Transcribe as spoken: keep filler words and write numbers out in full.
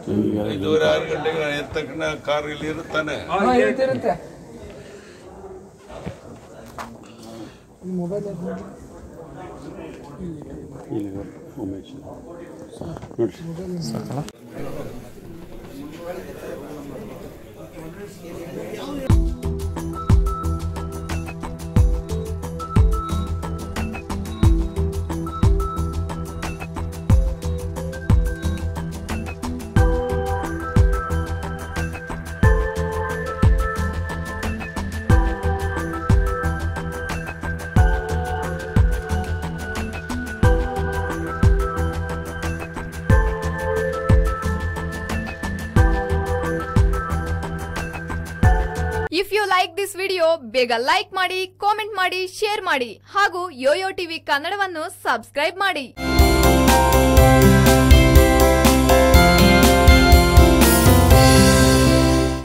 ಐದೂವರೆ ಆರು ಗಂಟೆಗೆ ಎದ್ದ ತಕ್ಷಣ ಕಾರ್ ಇಲ್ಲಿ ಇರುತ್ತಾನೆ. If you like this video, ಬೇಗ ಲೈಕ್ ಮಾಡಿ, ಕಾಮೆಂಟ್ ಮಾಡಿ, ಶೇರ್ ಮಾಡಿ ಹಾಗೂ ಯೋಯೋ ಟಿವಿ ಕನ್ನಡವನ್ನು ಸಬ್ಸ್ಕ್ರೈಬ್ ಮಾಡಿ.